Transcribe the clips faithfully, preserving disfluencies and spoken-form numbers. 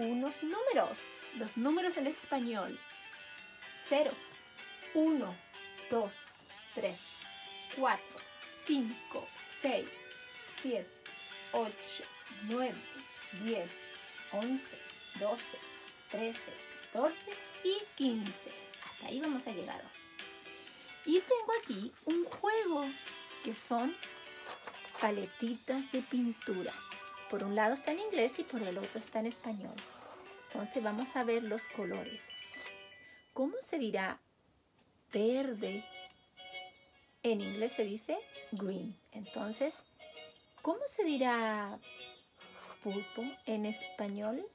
unos números. Los números en español. cero, uno, dos, tres, cuatro, cinco, seis, siete, ocho, nueve, diez, once, doce, trece, catorce y quince. Hasta ahí vamos a llegar hoy. Y tengo aquí un juego que son paletitas de pintura. Por un lado está en inglés y por el otro está en español. Entonces vamos a ver los colores. ¿Cómo se dirá verde? En inglés se dice green. Entonces, ¿cómo se dirá purple en español?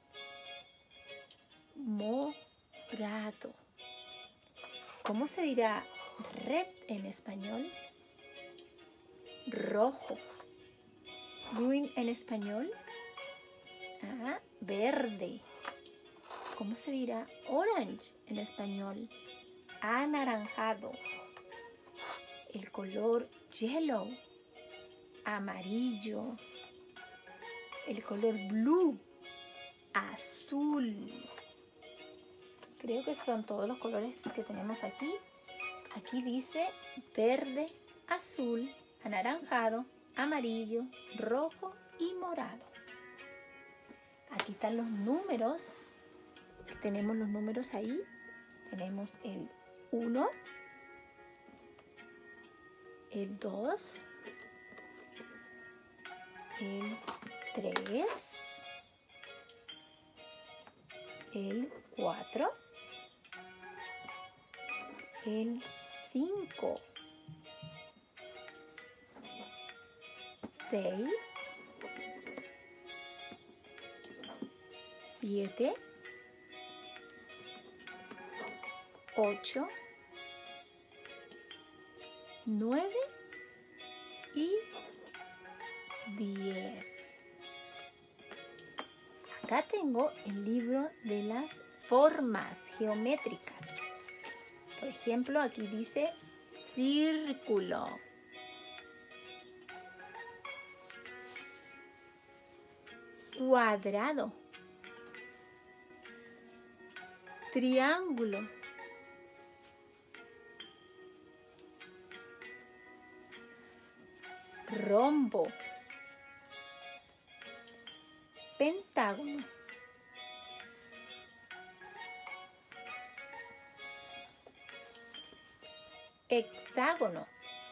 Morado. ¿Cómo se dirá red en español? Rojo. Green en español. Ah, verde. ¿Cómo se dirá orange en español? Anaranjado. El color yellow. Amarillo. El color blue. Azul. Creo que son todos los colores que tenemos aquí. Aquí dice verde, azul, anaranjado, amarillo, rojo y morado. Aquí están los números. Tenemos los números ahí. Tenemos el uno, el dos, el tres, el cuatro, el cinco, seis, siete, ocho, nueve y diez. Acá tengo el libro de las formas geométricas. Por ejemplo, aquí dice círculo. Cuadrado. Triángulo. Rombo. Pentágono. Hexágono.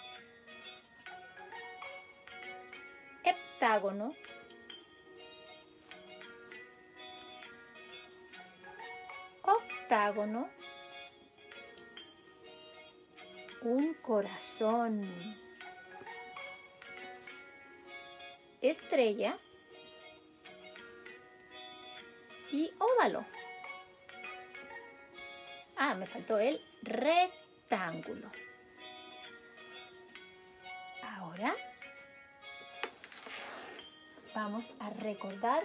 Heptágono. Octágono. Un corazón. Estrella y óvalo. Ah, me faltó el rectángulo. Ahora vamos a recordar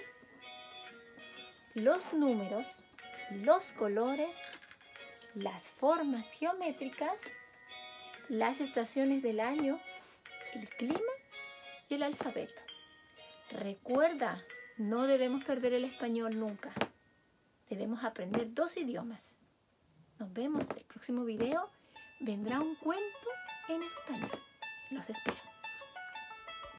los números, los colores, las formas geométricas, las estaciones del año, el clima y el alfabeto. Recuerda, no debemos perder el español nunca. Debemos aprender dos idiomas. Nos vemos en el próximo video. Vendrá un cuento en español. Los espero.